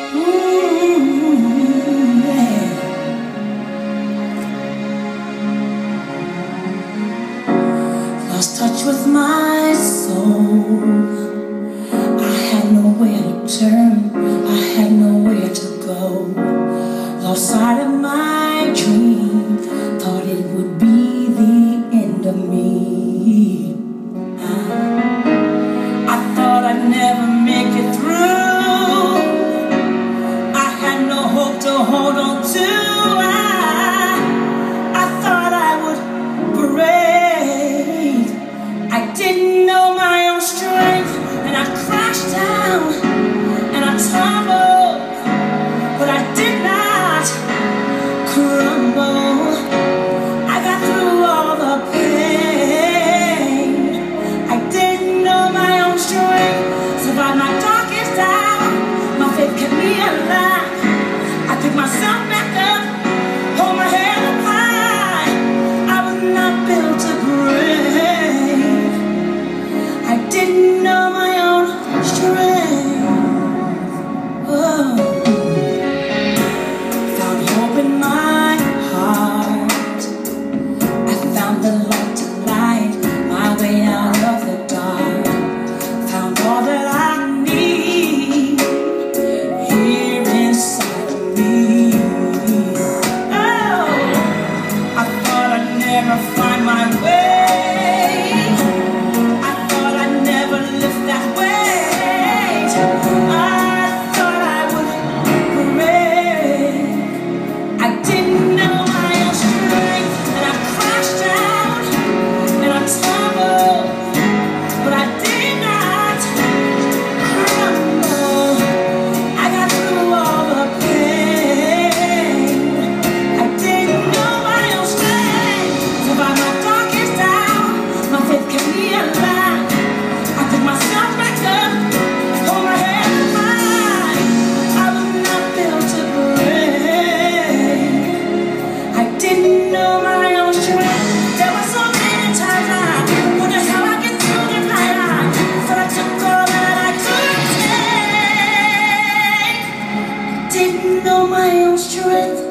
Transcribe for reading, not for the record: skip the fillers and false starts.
Lost touch with my soul. I had nowhere to turn, I had nowhere to go. Lost sight of my dream, thought it would be the end of me. I thought I'd never make it through. I had no hope to hold on to. I thought I would break. I didn't know my own strength, and I crashed down and I tumbled, but I did not crumble. I got through all the pain. I didn't know my own strength, survived my darkest hour. My faith kept me alive. I picked myself back up, hold my head up high. I was not built to break. I didn't know my own strength. Oh. Found hope in my heart. I found the light to light my way out of the dark. Found all that I need here inside of me. Oh, I thought I'd never find my way. Didn't know my own strength.